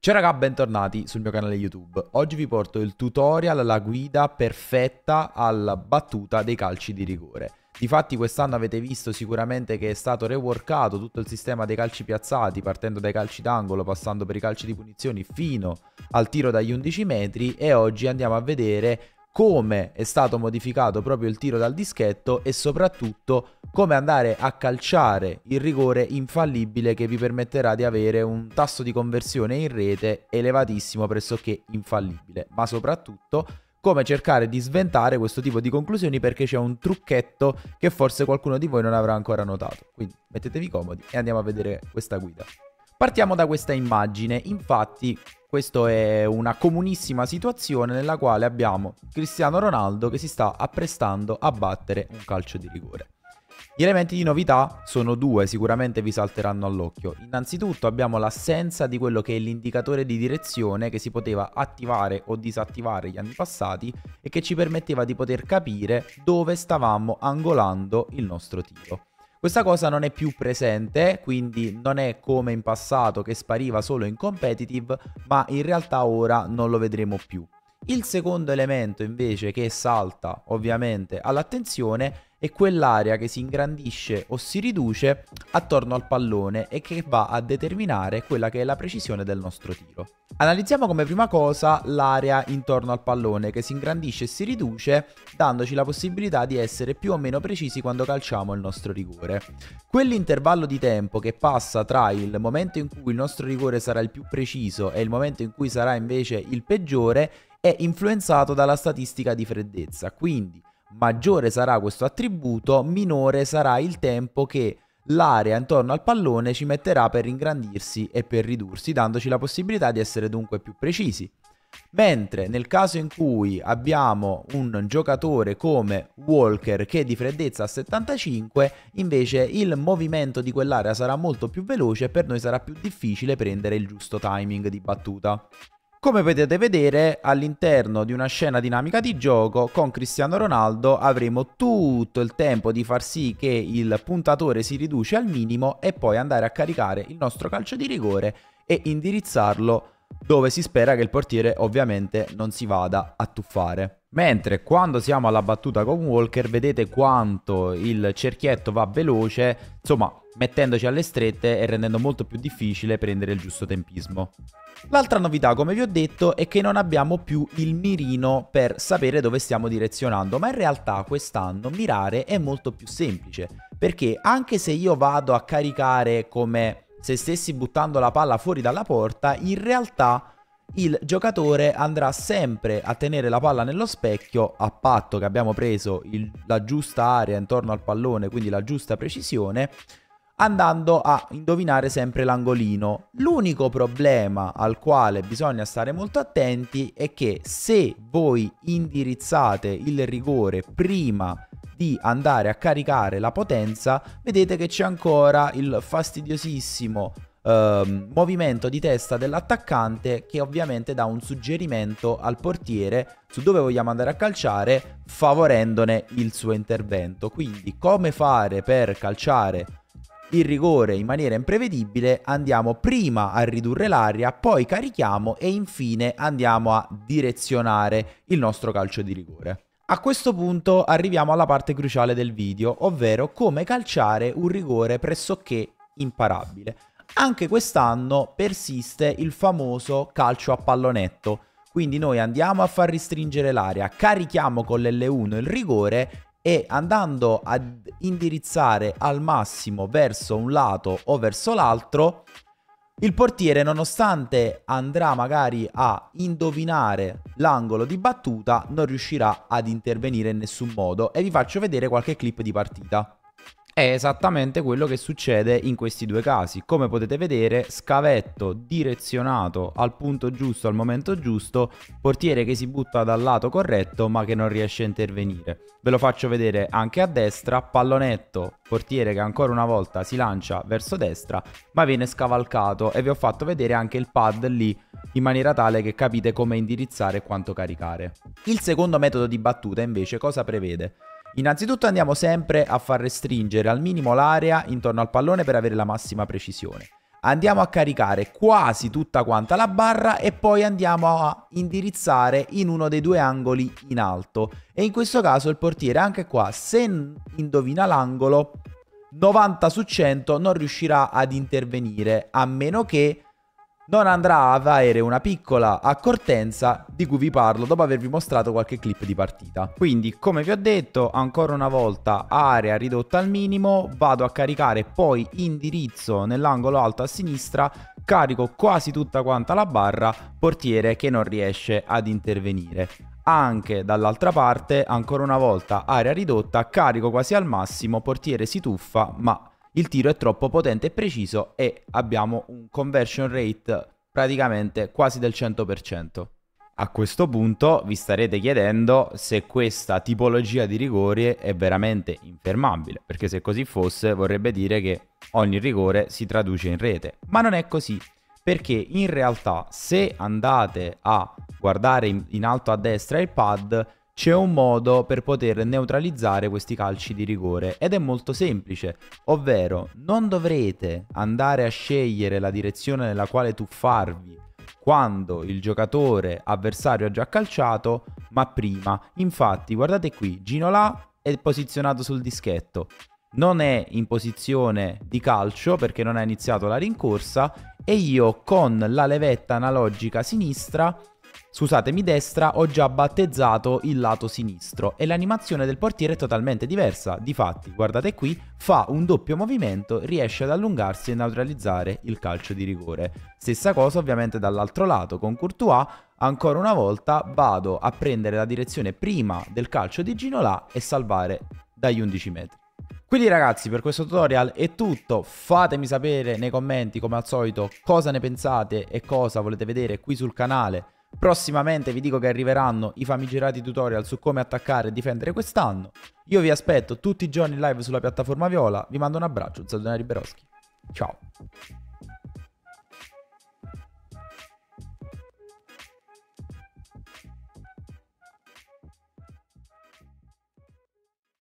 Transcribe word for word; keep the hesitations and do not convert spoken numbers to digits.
Ciao raga, bentornati sul mio canale YouTube. Oggi vi porto il tutorial, la guida perfetta alla battuta dei calci di rigore. Difatti quest'anno avete visto sicuramente che è stato reworkato tutto il sistema dei calci piazzati, partendo dai calci d'angolo, passando per i calci di punizioni fino al tiro dagli undici metri, e oggi andiamo a vedere come è stato modificato proprio il tiro dal dischetto e soprattutto come andare a calciare il rigore infallibile che vi permetterà di avere un tasso di conversione in rete elevatissimo, pressoché infallibile, ma soprattutto come cercare di sventare questo tipo di conclusioni, perché c'è un trucchetto che forse qualcuno di voi non avrà ancora notato. Quindi mettetevi comodi e andiamo a vedere questa guida. Partiamo da questa immagine. Infatti questa è una comunissima situazione nella quale abbiamo Cristiano Ronaldo che si sta apprestando a battere un calcio di rigore. Gli elementi di novità sono due, sicuramente vi salteranno all'occhio. Innanzitutto abbiamo l'assenza di quello che è l'indicatore di direzione che si poteva attivare o disattivare gli anni passati e che ci permetteva di poter capire dove stavamo angolando il nostro tiro. Questa cosa non è più presente, quindi non è come in passato che spariva solo in competitive, ma in realtà ora non lo vedremo più. Il secondo elemento invece che salta ovviamente all'attenzione è quell'area che si ingrandisce o si riduce attorno al pallone e che va a determinare quella che è la precisione del nostro tiro. Analizziamo come prima cosa l'area intorno al pallone che si ingrandisce e si riduce, dandoci la possibilità di essere più o meno precisi quando calciamo il nostro rigore. Quell'intervallo di tempo che passa tra il momento in cui il nostro rigore sarà il più preciso e il momento in cui sarà invece il peggiore è influenzato dalla statistica di freddezza, quindi maggiore sarà questo attributo, minore sarà il tempo che l'area intorno al pallone ci metterà per ingrandirsi e per ridursi, dandoci la possibilità di essere dunque più precisi. Mentre nel caso in cui abbiamo un giocatore come Walker che è di freddezza a settantacinque, invece il movimento di quell'area sarà molto più veloce e per noi sarà più difficile prendere il giusto timing di battuta. Come potete vedere, all'interno di una scena dinamica di gioco con Cristiano Ronaldo avremo tutto il tempo di far sì che il puntatore si riduce al minimo e poi andare a caricare il nostro calcio di rigore e indirizzarlo dove si spera che il portiere ovviamente non si vada a tuffare. Mentre quando siamo alla battuta con Walker vedete quanto il cerchietto va veloce, insomma mettendoci alle strette e rendendo molto più difficile prendere il giusto tempismo. L'altra novità, come vi ho detto, è che non abbiamo più il mirino per sapere dove stiamo direzionando, ma in realtà quest'anno mirare è molto più semplice, perché anche se io vado a caricare come se stessi buttando la palla fuori dalla porta, in realtà il giocatore andrà sempre a tenere la palla nello specchio, a patto che abbiamo preso il, la giusta area intorno al pallone, quindi la giusta precisione, andando a indovinare sempre l'angolino. L'unico problema al quale bisogna stare molto attenti è che se voi indirizzate il rigore prima di andare a caricare la potenza, vedete che c'è ancora il fastidiosissimo Uh, movimento di testa dell'attaccante che ovviamente dà un suggerimento al portiere su dove vogliamo andare a calciare, favorendone il suo intervento. Quindi come fare per calciare il rigore in maniera imprevedibile? Andiamo prima a ridurre l'area, poi carichiamo e infine andiamo a direzionare il nostro calcio di rigore. A questo punto arriviamo alla parte cruciale del video, ovvero come calciare un rigore pressoché imparabile. Anche quest'anno persiste il famoso calcio a pallonetto, quindi noi andiamo a far ristringere l'area, carichiamo con l'L uno il rigore e andando ad indirizzare al massimo verso un lato o verso l'altro, il portiere, nonostante andrà magari a indovinare l'angolo di battuta, non riuscirà ad intervenire in nessun modo, e vi faccio vedere qualche clip di partita. È esattamente quello che succede in questi due casi. Come potete vedere, scavetto direzionato al punto giusto, al momento giusto, portiere che si butta dal lato corretto ma che non riesce a intervenire. Ve lo faccio vedere anche a destra, pallonetto, portiere che ancora una volta si lancia verso destra ma viene scavalcato, e vi ho fatto vedere anche il pad lì in maniera tale che capite come indirizzare e quanto caricare. Il secondo metodo di battuta invece cosa prevede? Innanzitutto andiamo sempre a far restringere al minimo l'area intorno al pallone per avere la massima precisione. andiamo a caricare quasi tutta quanta la barra e poi andiamo a indirizzare in uno dei due angoli in alto. E in questo caso il portiere anche qua, se indovina l'angolo, novanta su cento non riuscirà ad intervenire, a meno che non andrà ad avere una piccola accortenza di cui vi parlo dopo avervi mostrato qualche clip di partita. Quindi, come vi ho detto, ancora una volta area ridotta al minimo, vado a caricare poi indirizzo nell'angolo alto a sinistra, carico quasi tutta quanta la barra, portiere che non riesce ad intervenire. Anche dall'altra parte, ancora una volta area ridotta, carico quasi al massimo, portiere si tuffa, ma il tiro è troppo potente e preciso e abbiamo un conversion rate praticamente quasi del cento per cento. A questo punto vi starete chiedendo se questa tipologia di rigore è veramente infermabile, perché se così fosse vorrebbe dire che ogni rigore si traduce in rete, ma non è così, perché in realtà se andate a guardare in, in alto a destra il pad, c'è un modo per poter neutralizzare questi calci di rigore ed è molto semplice, ovvero non dovrete andare a scegliere la direzione nella quale tuffarvi quando il giocatore avversario ha già calciato, ma prima. Infatti, guardate qui, Ginola è posizionato sul dischetto, non è in posizione di calcio perché non ha iniziato la rincorsa e io con la levetta analogica sinistra, scusatemi destra, ho già battezzato il lato sinistro e l'animazione del portiere è totalmente diversa. Difatti, guardate qui, fa un doppio movimento, riesce ad allungarsi e neutralizzare il calcio di rigore. Stessa cosa ovviamente dall'altro lato con Courtois, ancora una volta vado a prendere la direzione prima del calcio di Ginola e salvare dagli undici metri. Quindi ragazzi, per questo tutorial è tutto, fatemi sapere nei commenti come al solito cosa ne pensate e cosa volete vedere qui sul canale. Prossimamente vi dico che arriveranno i famigerati tutorial su come attaccare e difendere quest'anno. Io vi aspetto tutti i giorni live sulla piattaforma Viola, vi mando un abbraccio, un saluto da Riberoschi. Ciao!